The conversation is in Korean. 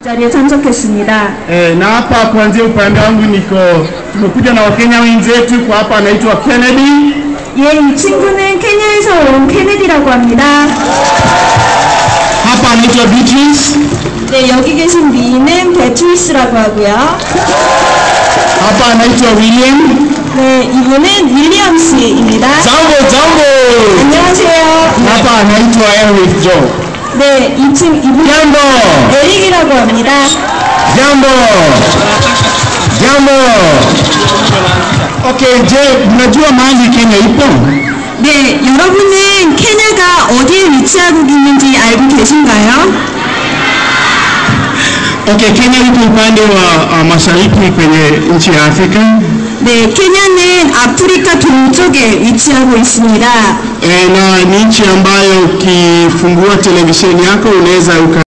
자리에 참석했습니다. Na hapa kuanzia upande wangu tumekuja na Wakenya wenzetu kwa hapa anaitwa Kennedy. 예, 이 친구는 케냐에서 온 케네디라고 합니다. Hapa anaitwa Beatrice. 네, 여기 계신 미인은 베트리스라고 하고요. Hapa anaitwa William. 네, 이분은 윌리엄 씨입니다. Jambo. 안녕하세요. Hapa anaitwa Eric Joe. 네, 이분은 Jambo. 에릭이라고 합니다. Jambo. Okay, je, mnajua mahali Kenya ipo? 네, 여러분은 케냐가 어디에 위치하고 있는지 알고 계신가요? Okay, Kenya ipo upande wa mashariki kwenye nchi ya Afrika. 네, 케냐는 아프리카 동쪽에 위치하고 있습니다. Na ni nchi ambayo ukifungua televisheni yako unaweza